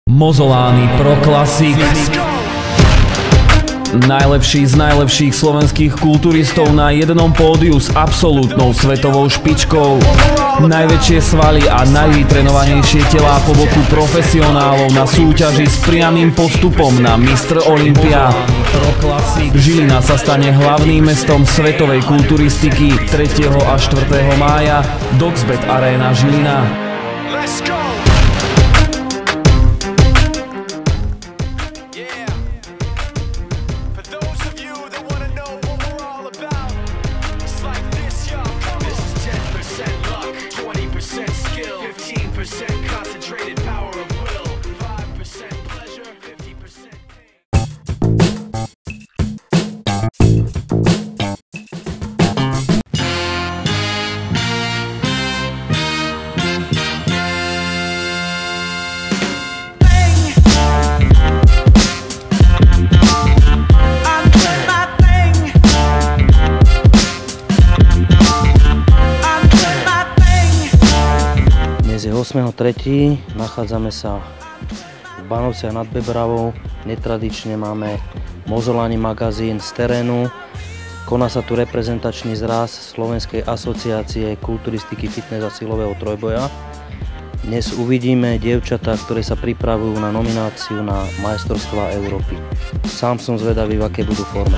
Mozolány Pro Classic. Najlepší z najlepších slovenských kulturistov na jednom pódiu s absolútnou svetovou špičkou. Najväčšie svaly a najvytrenovanejšie telá po boku profesionálov na súťaži s priamym postupom na Mr. Olympia. Žilina sa stane hlavným mestom svetovej kulturistiky 3. a 4. mája. Doxbet Arena Žilina. Dnes je 8.3. Nachádzame sa v Banovciach nad Bebravou. Netradične máme Mozolány magazín z terénu. Koná sa tu reprezentačný zraz Slovenskej asociácie kulturistiky, fitness a silového trojboja. Dnes uvidíme dievčatá, ktoré sa pripravujú na nomináciu na majstrovstvá Európy. Sám som zvedavý, v aké budú forme.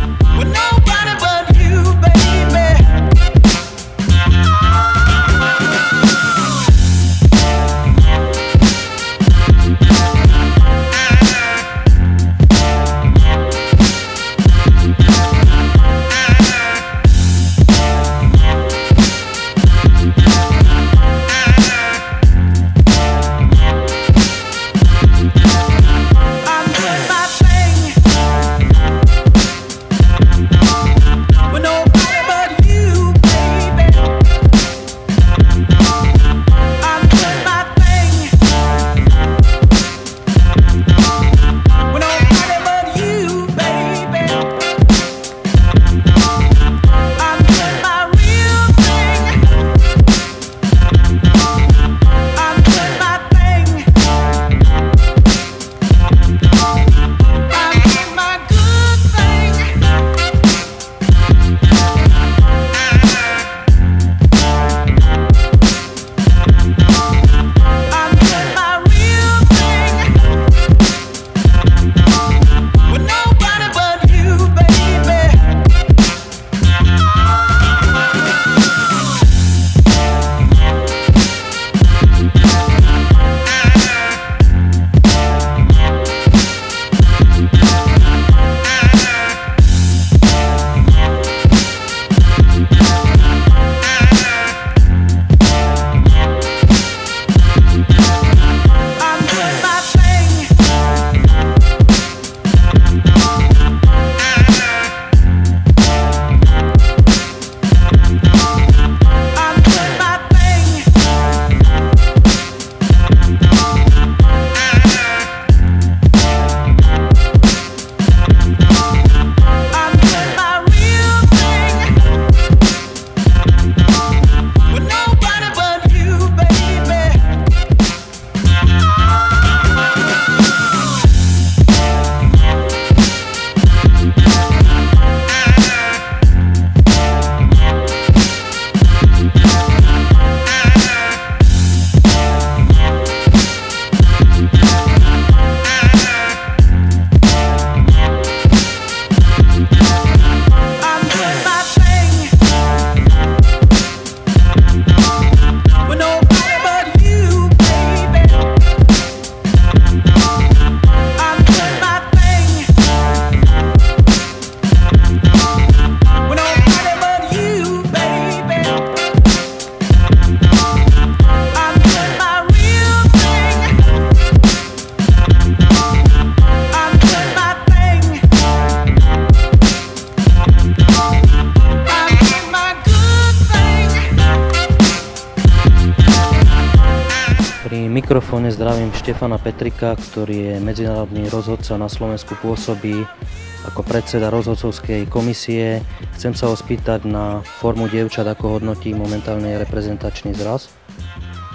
Pri mikrofóne zdravím Štefana Petrika, ktorý je medzinárodný rozhodca, na Slovensku pôsobí ako predseda rozhodcovskej komisie. Chcem sa ho spýtať na formu dievčat, ako hodnotí momentálne reprezentačný zraz.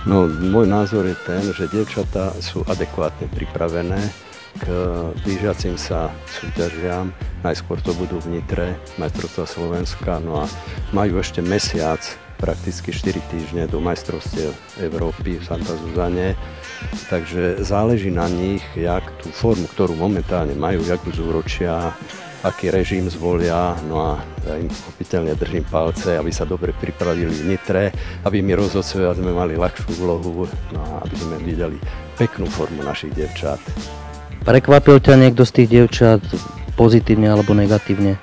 No, môj názor je ten, že dievčatá sú adekvátne pripravené k blížiacim sa súťažiam. Najskôr to budú v Nitre, majstrovstvá Slovenska, no a majú ešte mesiac, prakticky 4 týždne do majstrovstiev Európy v Santa Zuzane. Takže záleží na nich, jak tú formu, ktorú momentálne majú, jak ju zúročia, aký režim zvolia, no a ja im pochopiteľne držím palce, aby sa dobre pripravili v Nitre, aby my rozhodcovia sme mali ľahšiu úlohu, no a aby sme videli peknú formu našich dievčat. Prekvapil ťa niekto z tých dievčat pozitívne alebo negatívne?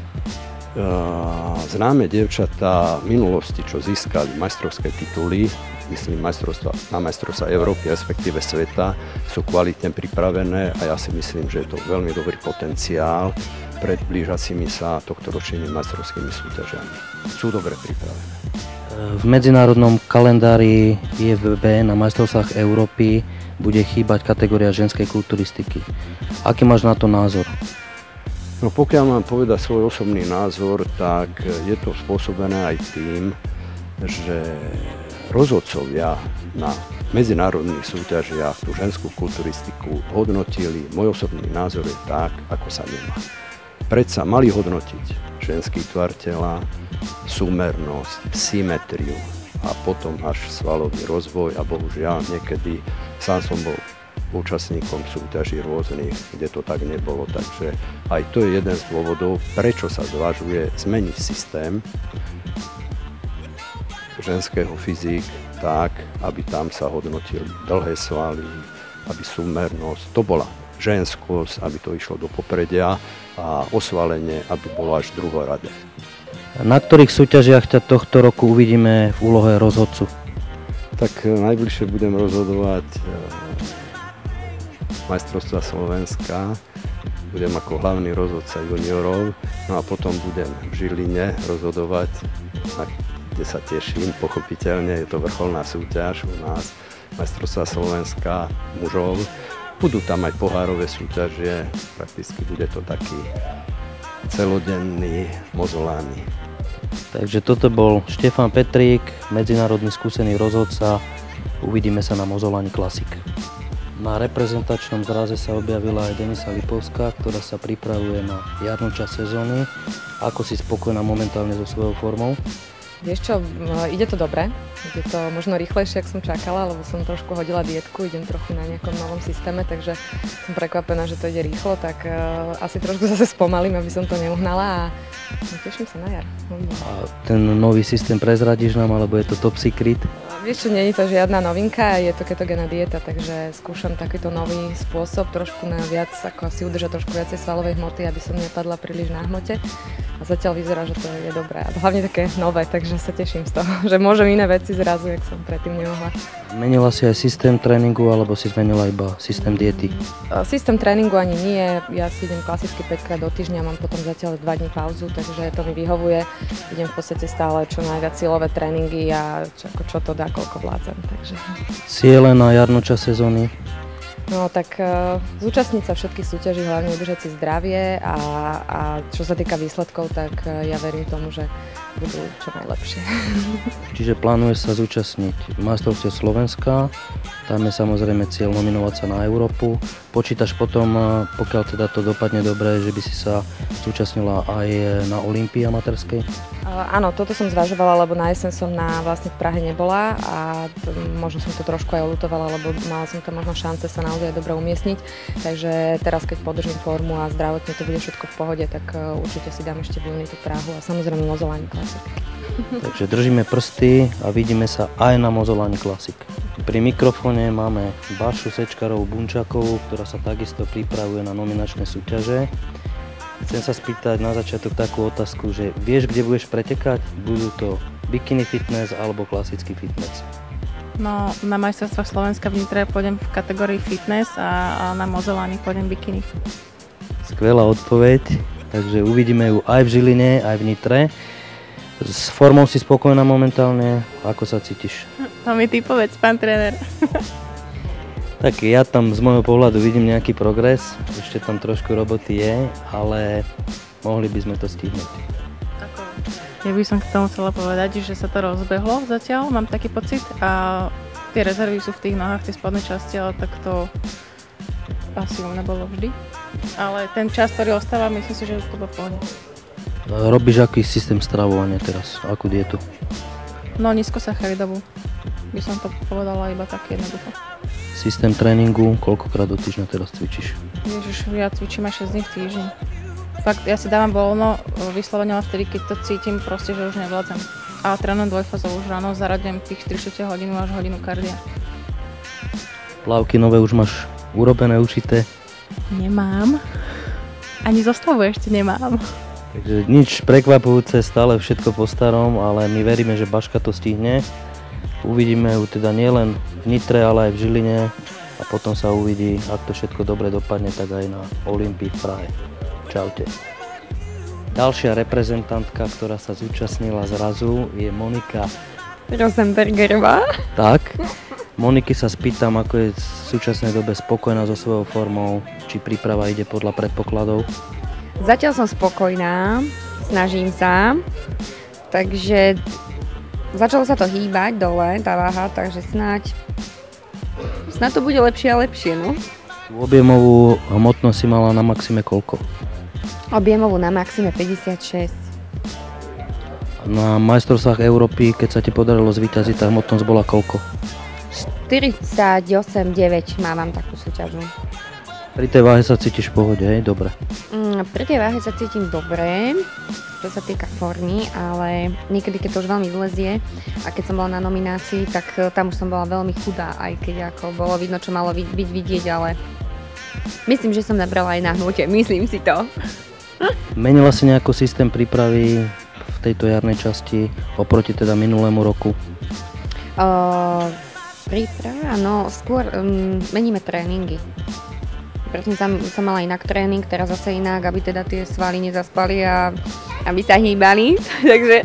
Známe dievčatá v minulosti, čo získali majstrovské tituly, myslím na majstrovstvá Európy, respektíve sveta, sú kvalitne pripravené a ja si myslím, že je to veľmi dobrý potenciál pred blížacími sa tohtoročnými majstrovskými súťažiami. Sú dobre pripravené. V medzinárodnom kalendári IFBB na majstrovstvách Európy bude chýbať kategória ženskej kulturistiky. Aký máš na to názor? No pokiaľ mám povedať svoj osobný názor, tak je to spôsobené aj tým, že rozhodcovia na medzinárodných súťažiach tú ženskú kulturistiku hodnotili. Môj osobný názor je tak, ako sa nemá. Predsa mali hodnotiť ženský tvar tela, súmernosť, symetriu a potom až svalový rozvoj a bohužiaľ niekedy sám som bol účastníkom súťaží rôznych, kde to tak nebolo, takže aj to je jeden z dôvodov, prečo sa zvažuje zmeniť systém ženského fyzik tak, aby tam sa hodnotili dlhé svaly, aby súmernosť, to bola ženskosť, aby to išlo do popredia a osvalenie, aby bolo až druhoradé. Na ktorých súťažiach ťa tohto roku uvidíme v úlohe rozhodcu? Tak najbližšie budem rozhodovať majstrovstvá Slovenska, budem ako hlavný rozhodca juniorov, no a potom budem v Žiline rozhodovať, kde sa teším, pochopiteľne, je to vrcholná súťaž u nás, majstrovstvá Slovenska mužov. Budú tam aj pohárové súťaže, prakticky bude to taký celodenný mozolány. Takže toto bol Štefan Petrík, medzinárodný skúsený rozhodca, uvidíme sa na Mozoláni Classic. Na reprezentačnom zraze sa objavila aj Denisa Lipovská, ktorá sa pripravuje na jarnú časť sezóny. Ako si spokojná momentálne so svojou formou? Vieš čo, ide to dobre, ide to možno rýchlejšie, ako som čakala, lebo som trošku hodila dietku, idem trochu na nejakom novom systéme, takže som prekvapená, že to ide rýchlo, tak asi trošku zase spomalím, aby som to neuhnala a teším sa na jar. A ten nový systém prezradíš nám, alebo je to top secret? Vieš čo, nie je to žiadna novinka, je to ketogénna dieta, takže skúšam takýto nový spôsob, trošku na viac, ako si udržať trošku viacej svalovej hmoty, aby som nepadla príliš na hmote. A zatiaľ vyzerá, že to je dobré a hlavne také nové, takže sa teším z toho, že môžem iné veci zrazu, jak som predtým nemohla. Zmenila si aj systém tréningu, alebo si zmenila iba systém diety? Systém tréningu ani nie, ja si idem klasicky 5 krát do týždňa, mám potom zatiaľ 2 dní pauzu, takže to mi vyhovuje. Idem v podstate stále čo najviac silové tréningy a čo to dá, koľko vládzem. Takže. Ciele na jarnú časť sezóny? No tak zúčastniť sa všetkých súťaží, hlavne udržať si zdravie a čo sa týka výsledkov, tak ja verím tomu, že budú čo najlepšie. Čiže plánuješ sa zúčastniť majstrovstiev Slovenska, tam je samozrejme cieľ nominovať sa na Európu. Počítaš potom, pokiaľ teda to dopadne dobre, že by si sa zúčastnila aj na Olympii amatérskej? Áno, toto som zvažovala, lebo na jeseň som vlastne v Prahe nebola a možno som to trošku aj oľutovala, lebo mala som tam možno šance sa naozaj dobre umiestniť. Takže teraz, keď podržím formu a zdravotne to bude všetko v pohode, tak určite si dám ešte v júni tú Prahu a samozrejme Mozoláni Classic. Takže držíme prsty a vidíme sa aj na Mozoláni Classic. Pri mikrofóne máme Bašu Sečkarovú Bunčakovú, ktorá sa takisto pripravuje na nominačné súťaže. Chcem sa spýtať na začiatok takú otázku, že vieš, kde budeš pretekať? Budú to bikini fitness alebo klasický fitness? No, na majstrovstvách Slovenska v Nitre pôjdem v kategórii fitness a na Mozoláni pôjdem bikini. Skvelá odpoveď, takže uvidíme ju aj v Žiline, aj v Nitre. S formou si spokojná momentálne, ako sa cítiš? To mi ty povedz, pán tréner. Tak ja tam z môjho pohľadu vidím nejaký progres, ešte tam trošku roboty je, ale mohli by sme to stihnúť. Ja by som k tomu chcela povedať, že sa to rozbehlo zatiaľ, mám taký pocit a tie rezervy sú v tých nohách, tej spodnej časti, ale tak to asi u mňa bolo vždy. Ale ten čas, ktorý ostáva, myslím si, že už to bude v pohode. Robíš aký systém stravovania teraz? Akú dietu? No nízkosacharidovú. By som to povedala iba tak jednoducho. Systém tréningu, koľkokrát do týždňa teraz cvičíš? Ježiš, ja cvičím aj 6 dní v týždni. Fakt, ja si dávam voľno, vyslovene len vtedy, keď to cítim proste, že už nevládzem. A trénujem dvojfázov, už ráno zaraďujem tých 3/4 hodinu až hodinu kardia. Plavky nové už máš urobené, učité? Nemám. Ani zostavu ešte nemám. Takže nič prekvapujúce, stále všetko po starom, ale my veríme, že Baška to stihne. Uvidíme ju teda nielen v Nitre, ale aj v Žiline a potom sa uvidí, ak to všetko dobre dopadne, tak aj na Olympii v Prahe. Čaute. Ďalšia reprezentantka, ktorá sa zúčastnila zrazu, je Monika Rosenbergerová. Tak. Moniky sa spýtam, ako je v súčasnej dobe spokojná so svojou formou, či príprava ide podľa predpokladov. Zatiaľ som spokojná, snažím sa, takže začalo sa to hýbať dole, tá váha, takže snáď to bude lepšie a lepšie, no. Objemovú hmotnosť si mala na maxime koľko? Objemovú na maxime 56. Na majstrovstvách Európy, keď sa ti podarilo zvíťaziť, tá hmotnosť bola koľko? 48,9 mávam takú súťažnú. Pri tej váhe sa cítiš v pohode, hej? Dobre. Pri tej váhe sa cítim dobre, čo sa týka formy, ale niekedy, keď to už veľmi vlezie a keď som bola na nominácii, tak tam už som bola veľmi chudá, aj keď ako bolo vidno, čo malo byť vidieť, ale myslím, že som nabrala aj na hmote, myslím si to. Menila si nejako systém prípravy v tejto jarnej časti oproti teda minulému roku? Príprava? No, skôr meníme tréningy. Predtým som mala inak tréning, teraz zase inak, aby teda tie svaly nezaspali a aby sa hýbali. Takže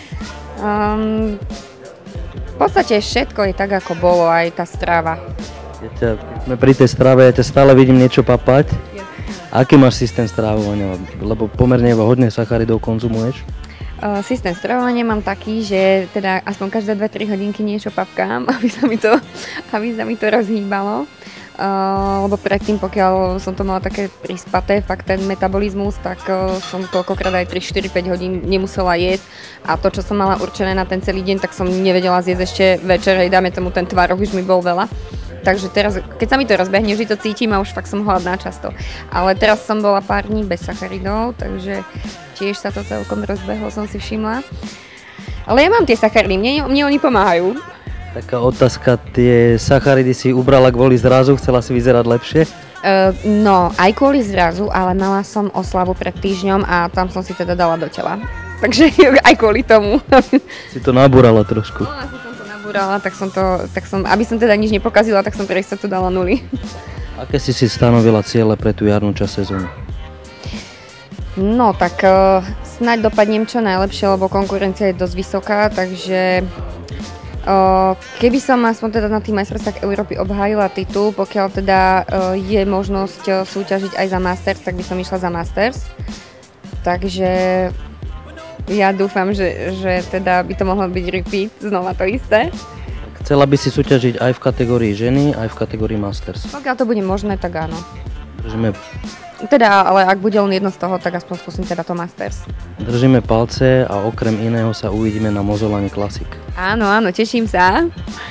v podstate všetko je tak, ako bolo, aj tá strava. Sme pri tej strave, ja ťa stále vidím niečo papať. Aký máš systém stravovania? Lebo pomerne hodne sacharidov konzumuješ. Systém stravovania mám taký, že teda aspoň každé 2-3 hodinky niečo papkám, aby sa mi to rozhýbalo. Lebo predtým, pokiaľ som to mala také prispaté, fakt ten metabolizmus, tak som toľkokrát aj 3-4-5 hodín nemusela jesť a to, čo som mala určené na ten celý deň, tak som nevedela zjesť ešte večer, dáme tomu ten tvarok, už mi bol veľa. Takže teraz, keď sa mi to rozbehne, vždy to cítim a už fakt som hladná často. Ale teraz som bola pár dní bez sacharidov, takže tiež sa to celkom rozbehlo, som si všimla. Ale ja mám tie sacharidy, mne oni pomáhajú. Taká otázka, tie sacharidy si ubrala kvôli zrazu, chcela si vyzerať lepšie? No, aj kvôli zrazu, ale mala som oslavu pred týždňom a tam som si teda dala do tela. Takže aj kvôli tomu. Si to nabúrala trošku. No, asi som to nabúrala, tak som, aby som teda nič nepokazila, tak som pre istotu dala nuly. Aké si stanovila ciele pre tú jarnú časť sezóny? No, tak snáď dopadnem čo najlepšie, lebo konkurencia je dosť vysoká, takže keby som aspoň teda na tých majstrovstvách Európy obhájila titul, pokiaľ teda je možnosť súťažiť aj za Masters, tak by som išla za Masters. Takže ja dúfam, že teda by to mohlo byť repeat, znova to isté. Chcela by si súťažiť aj v kategórii ženy, aj v kategórii Masters? Pokiaľ to bude možné, tak áno. Držíme... Teda, ale ak bude len jedno z toho, tak aspoň skúsim teda to Masters. Držíme palce a okrem iného sa uvidíme na Mozolani Classic. Áno, teším sa.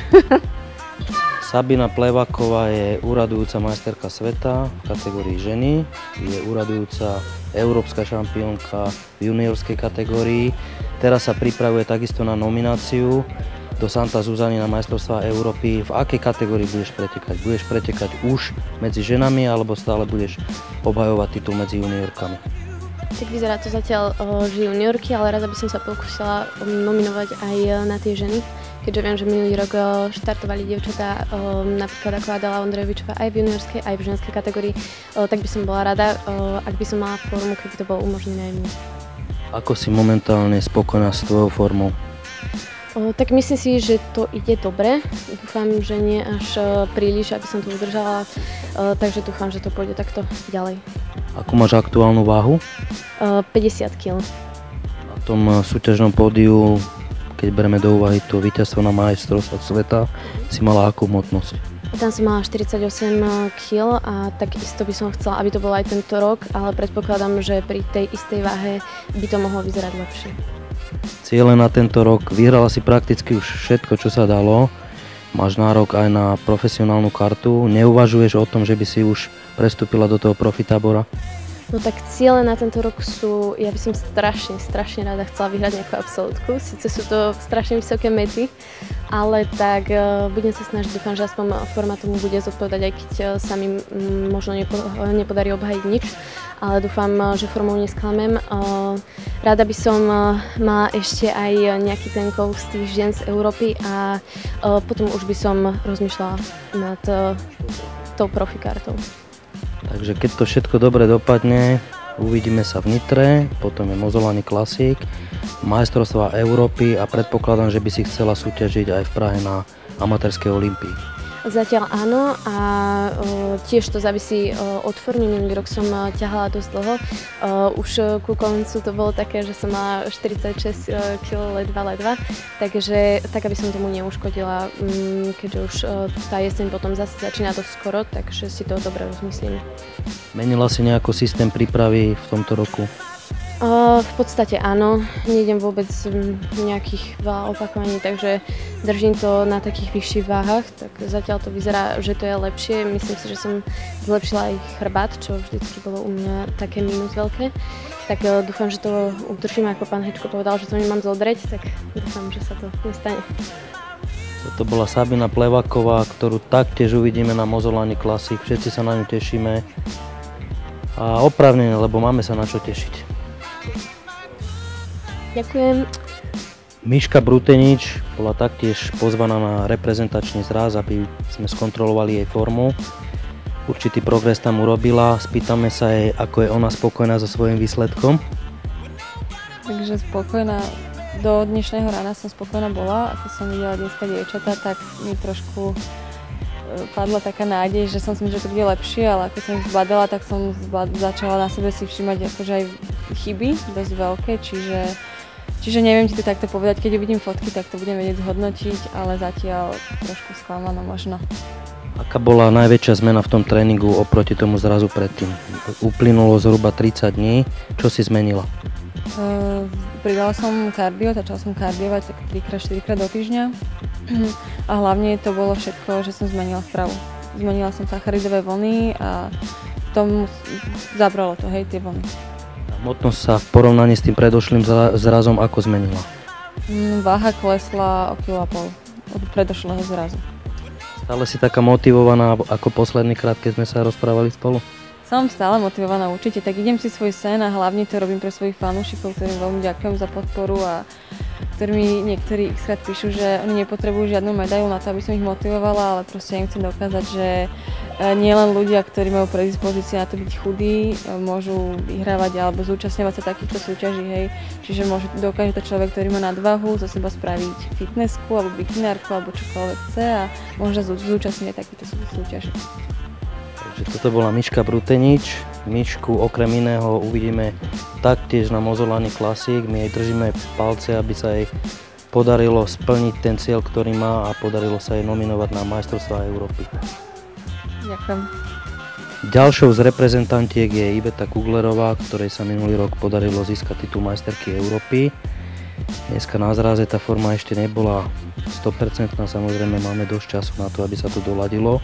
Sabina Plevaková je uradujúca majsterka sveta v kategórii ženy, je uradujúca európska šampiónka v juniorskej kategórii. Teraz sa pripravuje takisto na nomináciu do Santa Zuzany na majstrovstvá Európy. V akej kategórii budeš pretekať? Budeš pretekať už medzi ženami alebo stále budeš obhajovať titul medzi juniorkami? Tak vyzerá to zatiaľ, že juniorky, ale rada by som sa pokúsila nominovať aj na tie ženy. Keďže viem, že minulý rok štartovali dievčatá, napríklad ako Adela Ondrejevičová aj v juniorskej, aj v ženskej kategórii, tak by som bola rada, ak by som mala formu, keby to bolo umožnené aj mne. Ako si momentálne spokojná s tvojou formou? Tak myslím si, že to ide dobre. Dúfam, že nie až príliš, aby som to udržala, takže dúfam, že to pôjde takto ďalej. Akú máš aktuálnu váhu? 50 kg. Na tom súťažnom pódiu keď bereme do úvahy to víťazstvo na majstrovstvách sveta, si mala akú hmotnosť? Tam som mala 48 kg a takisto by som chcela, aby to bolo aj tento rok, ale predpokladám, že pri tej istej váhe by to mohlo vyzerať lepšie. Ciele na tento rok, vyhrala si prakticky už všetko, čo sa dalo. Máš nárok aj na profesionálnu kartu. Neuvažuješ o tom, že by si už prestúpila do toho profitábora? No tak ciele na tento rok sú, ja by som strašne rada chcela vyhrať nejakú absolútku. Sice sú to strašne vysoké mety, ale tak budem sa snažiť, dúfam, že aspoň forma tomu bude zodpovedať, aj keď sa mi možno nepodarí obhajiť nič. Ale dúfam, že formou nesklamem. Rada by som mala ešte aj nejaký ten kov z tých žien z Európy a potom už by som rozmýšľala nad tou profikartou. Takže keď to všetko dobre dopadne, uvidíme sa v Nitre, potom je Mozolany Classic, majstrovstvá Európy a predpokladám, že by si chcela súťažiť aj v Prahe na amatérskej olympii. Zatiaľ áno a tiež to závisí od formy. Minulý rok som ťahala dosť dlho. Už ku koncu to bolo také, že som mala 46 kg ledva. Takže tak, aby som tomu neuškodila, keďže už tá jeseň potom zase začína dosť skoro, takže si to dobre rozmyslíme. Menila si nejako systém prípravy v tomto roku? V podstate áno, nejdem vôbec nejakých veľa opakovaní, takže držím to na takých vyšších váhach, tak zatiaľ to vyzerá, že to je lepšie. Myslím si, že som zlepšila aj chrbát, čo vždycky bolo u mňa také mínus veľké. Tak dúfam, že to udržím, ako pán Hečko povedal, že to nemám zodreť, tak dúfam, že sa to nestane. Toto bola Sabina Plevaková, ktorú taktiež uvidíme na Mozolany Classic, všetci sa na ňu tešíme. A oprávnene, lebo máme sa na čo tešiť. Ďakujem. Miška Brutenič bola taktiež pozvaná na reprezentačný zraz, aby sme skontrolovali jej formu. Určitý progres tam urobila, spýtame sa jej, ako je ona spokojná so svojím výsledkom. Takže spokojná, do dnešného rána som spokojná bola, ako som videla dneska dievčatá, tak mi trošku padla taká nádej, že som si myslela, že to bude lepšie, ale ako som ich zbadala, tak som začala na sebe si všímať akože aj chyby, dosť veľké, čiže neviem ti to takto povedať, keď uvidím fotky, tak to budem vedieť zhodnotiť, ale zatiaľ trošku sklamaná možno. Aká bola najväčšia zmena v tom tréningu oproti tomu zrazu predtým? Uplynulo zhruba 30 dní, čo si zmenila? Pridala som kardio, začala som kardiovať tak 3-4 krát do týždňa a hlavne to bolo všetko, že som zmenila stravu. Zmenila som sacharidové vlny a tomu zabralo to, hej, tie vlny. Hmotnosť sa v porovnaní s tým predošlým zrazom ako zmenila? Váha klesla o 1,5 kg od predošlého zrazu. Stále si taká motivovaná ako posledný krát, keď sme sa rozprávali spolu? Som stále motivovaná určite, tak idem si svoj sen a hlavne to robím pre svojich fanúšikov, ktorým veľmi ďakujem za podporu a ktorí mi niektorí xkrát píšu, že oni nepotrebujú žiadnu medailu na to, aby som ich motivovala, ale proste im chcem dokázať, že nie len ľudia, ktorí majú predispozície na to byť chudí, môžu vyhrávať alebo zúčastňovať sa takýchto súťaží, hej. Čiže dokáže to človek, ktorý má nadvahu, zo seba spraviť fitnessku alebo bikinárku alebo čokoľvek chce a môže zúčastniť takýchto súťaží. Takže toto bola Miška Brutenič. Mišku okrem iného uvidíme taktiež na Mozolany Classic. My jej držíme palce, aby sa jej podarilo splniť ten cieľ, ktorý má a podarilo sa jej nominovať na majstrovstvá Európy. Ďakujem. Ďalšou z reprezentantiek je Iveta Kuglerová, ktorej sa minulý rok podarilo získať titul majsterky Európy. Dneska na zraze tá forma ešte nebola 100%, samozrejme máme dosť času na to, aby sa to doladilo.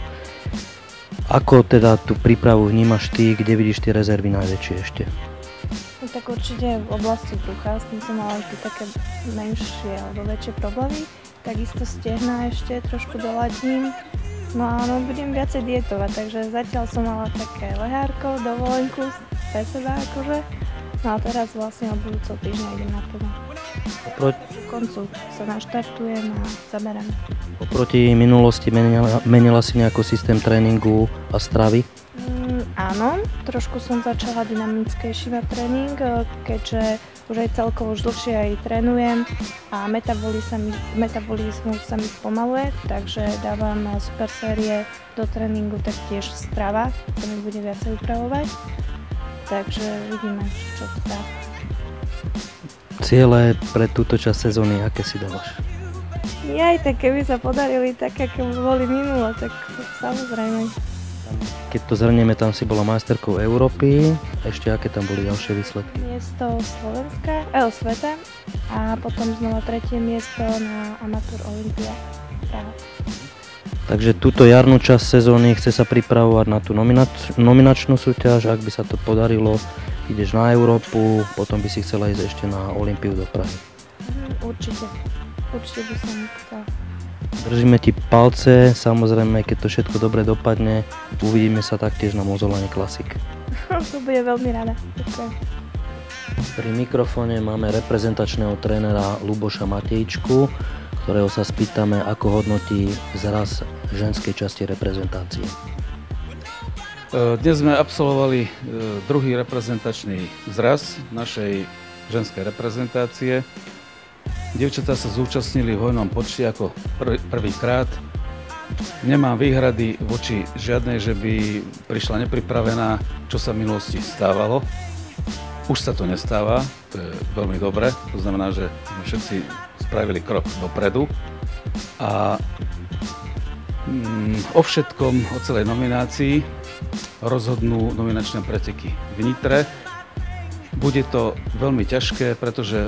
Ako teda tú prípravu vnímaš ty, kde vidíš tie rezervy najväčšie ešte? No tak určite v oblasti brucha, s tým som mala vždy také menšie alebo väčšie problémy. Takisto stehna ešte trošku doladím. No a budem viacej dietovať, takže zatiaľ som mala také lehárko, dovolenku pre seba akože. No a teraz vlastne od budúceho týždňa idem na to. Ku koncu sa naštartujem a zaberám. Oproti minulosti menila si nejaký systém tréningu a stravy? Áno, trošku som začala dynamickejší na tréning, keďže už aj celkovo už dlhšie aj trénujem a metabolizmus sa mi spomaluje, takže dávam super série do tréningu, taktiež strava, to mi bude viacej upravovať. Takže vidíme, čo to dá. Ciele pre túto časť sezóny, aké si dávaš? Aj tak keby sa podarili také, aké boli minulo, tak samozrejme. Keď to zhrnieme, tam si bola majsterkou Európy, ešte aké tam boli ďalšie výsledky? Miesto sveta a potom znova 3. miesto na Amateur Olympia Praha. Takže túto jarnú časť sezóny chce sa pripravovať na tú nominačnú súťaž, ak by sa to podarilo, ideš na Európu, potom by si chcela ísť ešte na Olympiu do Prahy. Určite by som chcela. Držíme ti palce, samozrejme, keď to všetko dobre dopadne, uvidíme sa taktiež na Mozolane Classic. To bude veľmi rada. Ďakujem. Pri mikrofóne máme reprezentačného trénera Luboša Matejčku, ktorého sa spýtame, ako hodnotí zraz ženskej časti reprezentácie. Dnes sme absolvovali druhý reprezentačný zraz našej ženskej reprezentácie. Dievčatá sa zúčastnili v hojnom počte ako prvýkrát. Nemám výhrady voči žiadnej, že by prišla nepripravená, čo sa v minulosti stávalo. Už sa to nestáva, to je veľmi dobré, to znamená, že sme všetci spravili krok dopredu. A o všetkom, o celej nominácii rozhodnú nominačné preteky v Nitre. Bude to veľmi ťažké, pretože